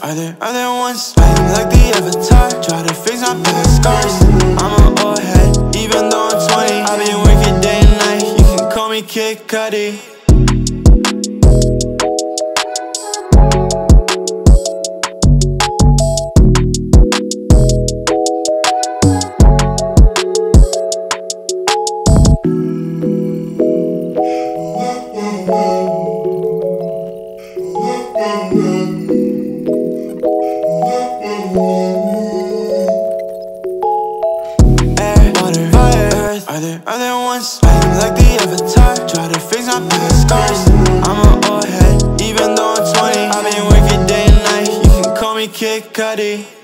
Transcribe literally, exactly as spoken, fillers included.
Are there, are there ones fighting like the Avatar? Try to fix my past scars. I'm an old head, even though I'm twenty. I've been working day and night, you can call me Kid Cudi. Are there, are there ones fighting like the Avatar? Try to fix my past scars. I'm an old head, even though I'm twenty. I've been working day and night, you can call me Kid Cudi.